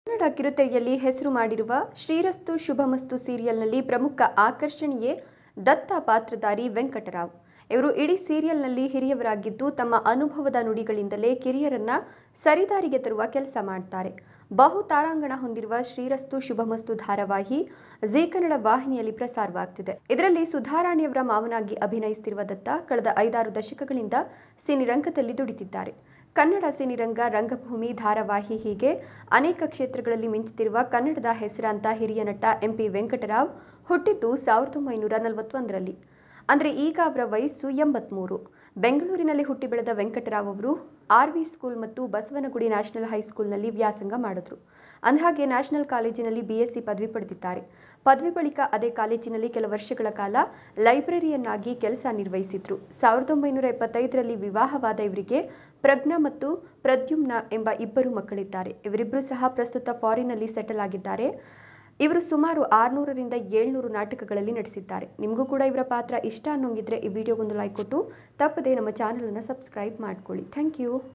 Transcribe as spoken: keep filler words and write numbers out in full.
ಕನ್ನಡ ಕಿರುತೆರೆಯಲ್ಲಿ ಹೆಸರು ಮಾಡಿರುವ ಶ್ರೀರಸ್ತು ಶುಭಮಸ್ತು ಸೀರಿಯಲ್ನಲ್ಲಿ ಪ್ರಮುಖ ಆಕರ್ಷಣೆಯೇ ದತ್ತ ಪಾತ್ರಧಾರಿ ವೆಂಕಟರಾವ್. ಇವರು ಇಡೀ ಸೀರಿಯಲ್ನಲ್ಲಿ ಹಿರಿಯವರಾಗಿದ್ದು ತಮ್ಮ ಅನುಭವದ ನುಡಿಗಳಿಂದಲೇ ಕಿರಿಯರನ್ನ ಸರಿದಾರಿಗೆ ತರುವ ಕೆಲಸ ಮಾಡ್ತಾರೆ. ಬಹು ತಾರಾಗಣ ಹೊಂದಿರುವ ಶ್ರೀರಸ್ತು ಶುಭಮಸ್ತು ಧಾರಾವಾಹಿ ಜೀ ಕನ್ನಡ ವಾಹಿನಿಯಲ್ಲಿ ಪ್ರಸಾರವಾಗ್ತಿದೆ. ಇದರಲ್ಲಿ ಸುಧಾರಾಣಿಯವರ ಮಾವನಾಗಿ ಅಭಿನಯಿಸುತ್ತಿರುವ ದತ್ತ ಕಳೆದ ಐದಾರು ದಶಕಗಳಿಂದ ಸಿನಿರಂಗದಲ್ಲಿ ದುಡಿತಿದ್ದಾರೆ. ಕನ್ನಡ ಸಿನಿರಂಗ, ರಂಗಭೂಮಿ, ಧಾರಾವಾಹಿ ಹೀಗೆ ಅನೇಕ ಕ್ಷೇತ್ರಗಳಲ್ಲಿ ಮಿಂಚುತ್ತಿರುವ ಕನ್ನಡದ ಹೆಸರಾಂತ ಹಿರಿಯ ನಟ ಎಂ ಪಿ ವೆಂಕಟರಾವ್ ಹುಟ್ಟಿದ್ದು ಸಾವಿರದ ಒಂಬೈನೂರ ನಲವತ್ತೊಂದರಲ್ಲಿ. ಅಂದರೆ ಈಗ ಅವರ ವಯಸ್ಸು ಎಂಬತ್ಮೂರು. ಬೆಂಗಳೂರಿನಲ್ಲಿ ಹುಟ್ಟಿ ಬೆಳೆದ ವೆಂಕಟರಾವ್ ಅವರು ಆರ್ ವಿ ಸ್ಕೂಲ್ ಮತ್ತು ಬಸವನಗುಡಿ ನ್ಯಾಷನಲ್ ಹೈಸ್ಕೂಲ್ನಲ್ಲಿ ವ್ಯಾಸಂಗ ಮಾಡಿದ್ರು. ಅಂದಹಾಗೆ ನ್ಯಾಷನಲ್ ಕಾಲೇಜಿನಲ್ಲಿ ಬಿ ಎಸ್ ಸಿ ಪದವಿ ಪಡೆದಿದ್ದಾರೆ. ಪದವಿ ಬಳಿಕ ಅದೇ ಕಾಲೇಜಿನಲ್ಲಿ ಕೆಲ ವರ್ಷಗಳ ಕಾಲ ಲೈಬ್ರರಿಯನ್ನಾಗಿ ಕೆಲಸ ನಿರ್ವಹಿಸಿದ್ರು. ಸಾವಿರದ ಒಂಬೈನೂರ ಎಪ್ಪತ್ತೈದರಲ್ಲಿ ವಿವಾಹವಾದ ಇವರಿಗೆ ಪ್ರಜ್ಞಾ ಮತ್ತು ಪ್ರದ್ಯುಮ್ನ ಎಂಬ ಇಬ್ಬರು ಮಕ್ಕಳಿದ್ದಾರೆ. ಇವರಿಬ್ಬರು ಸಹ ಪ್ರಸ್ತುತ ಫಾರಿನ್ನಲ್ಲಿ ಸೆಟಲ್ ಆಗಿದ್ದಾರೆ. ಇವರು ಸುಮಾರು ಆರುನೂರರಿಂದ ಏಳ್ನೂರು ನಾಟಕಗಳಲ್ಲಿ ನಟಿಸಿದ್ದಾರೆ. ನಿಮಗೂ ಕೂಡ ಇವರ ಪಾತ್ರ ಇಷ್ಟ ಅನ್ನೋಂಗಿದ್ರೆ ಈ ವಿಡಿಯೋಗೊಂದು ಲೈಕ್ ಕೊಟ್ಟು ತಪ್ಪದೆ ನಮ್ಮ ಚಾನಲನ್ನು ಸಬ್ಸ್ಕ್ರೈಬ್ ಮಾಡ್ಕೊಳ್ಳಿ. Thank you.